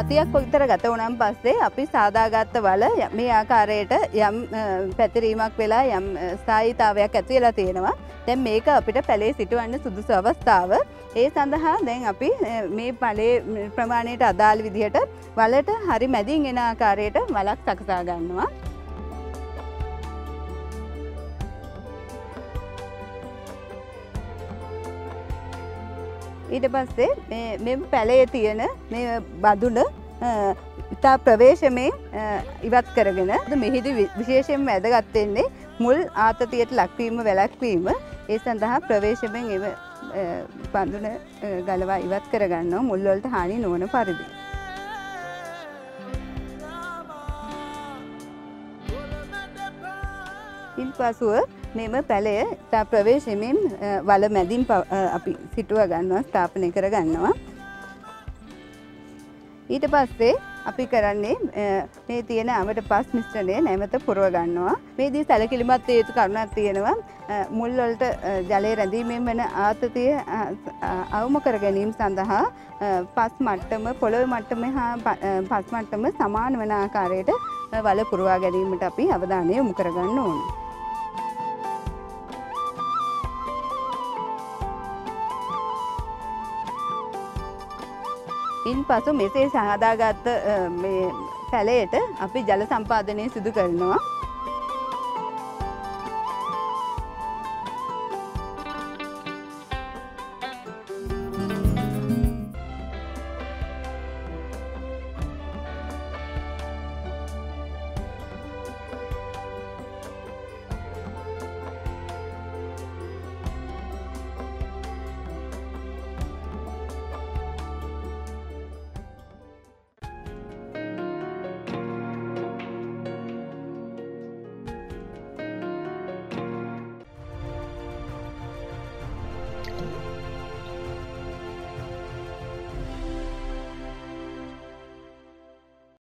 සතියක් විතර ගත වුණාන් පස්සේ අපි සාදාගත්ත වල මේ ආකාරයට යම් පැතිරීමක් වෙලා යම් ස්ථායීතාවයක් ඇති වෙලා තියෙනවා. දැන් මේක අපිට පැලේ සිටවන්න සුදුසු අවස්ථාව. ඒ සඳහා දැන් අපි මේ පැලේ ප්‍රමාණයට අදාළ විදිහට වලට හරි මැදින් එන ආකාරයට වලක් සකසා ගන්නවා. ඊට පස්සේ මේ පැලේ තියෙන මේ බදුන ඉතා ප්‍රවේශමෙන් ඉවත් කරගෙන මෙහිදී විශේෂයෙන්ම වැදගත් වෙන්නේ මුල් ආතතියට ලක්වීම වැළැක්වීම. ඒ සඳහා ප්‍රවේශමෙන් බඳුන ගලවා ඉවත් කරගන්නවා මුල් වලට හානි නොවන පරිදි. ඉන්පසුව මෙම පැලය ඉතා ප්‍රවේශමෙන් වල මැදින් අපි සිටුව ගන්නවා, ස්ථාපනය කර ගන්නවා. ඊට පස්සේ අපි කරන්නේ මේ තියෙන අවට පස් මිශ්‍රණය නැවත පුරව ගන්නවා. මේදී සැලකිලිමත් යුතු කරුණක් තියෙනවා. මුල් වලට ජලය රැඳීමෙන් වෙන ආතතිය අවම කර ගැනීම සඳහා පස් මට්ටම පොළොව මට්ටම හා පස් මට්ටම සමාන වන ආකාරයට වල පුරවා ගැනීමට අපි අවධානය යොමු කර ගන්න ඕනේ. ඉන්පසු මෙසේ සහදාගත් මේ පැලයට අපි ජල සම්පාදනය සිදු කරනවා.